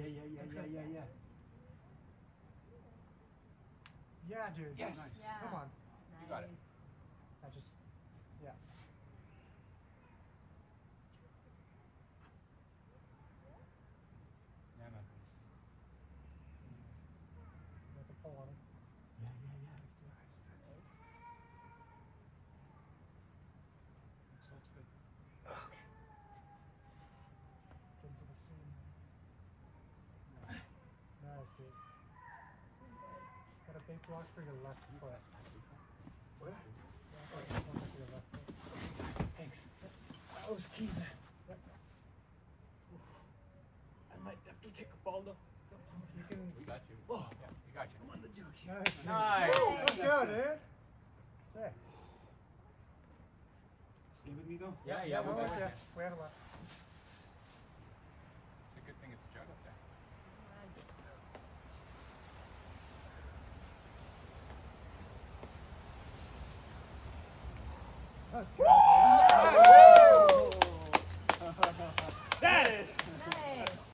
Yeah. Yeah, dude. Yes. Nice. Yeah. Come on. Nice. You got it. I just, yeah. Yeah, man. Make a pull on it. Yeah. So it's good. Get into the seam. Nice, dude. Got a big block for your left foot. What? Yeah, one for your left foot. Thanks. That was key, man. Yep. I might have to take a fall though. You can. We got you. Oh. Yeah, we got you. I'm on the juice. Nice. dude. Nice. Let's go, dude. Sick. Stay with me though? Yeah, we're we're back. with you. We have a left. It's a good thing it's a jug up there. Let's go.